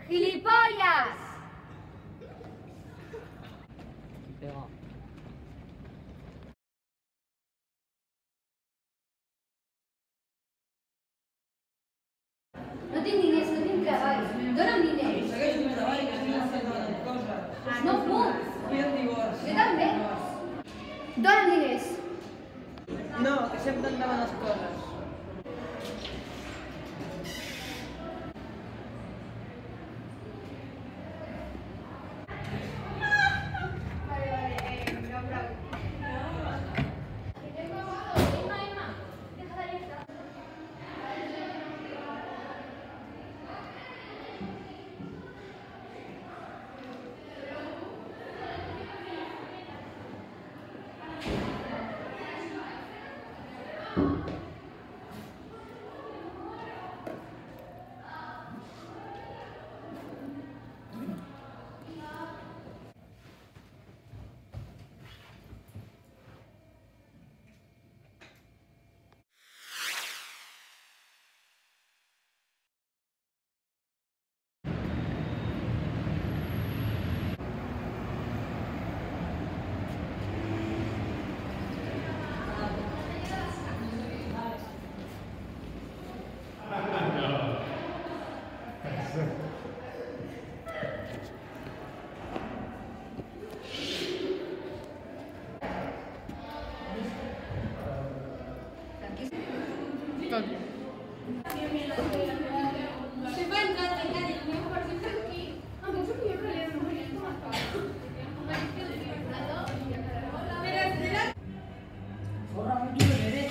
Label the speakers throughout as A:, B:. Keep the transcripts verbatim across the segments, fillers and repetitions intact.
A: ¡Gilipollas!
B: Pega.
A: No tinc diners, no tinc treball. Dóna'm diners.
C: Segueixo un treball que estic fent una cosa.
A: Ah, no puc.
C: Vull el divorci.
A: Jo també. Dóna'm diners.
C: No, que sempre em demanen les coses.
A: Se va a entrar a engañar el mismo para sentar aquí. Aunque yo quiero leer no voy a tomar todo. Pero será.
C: Ahora me quiero leer.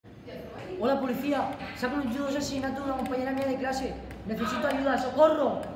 B: Hola, policía. Se ha cometido un asesinato de una compañera mía de clase. Necesito ayuda. ¡Socorro!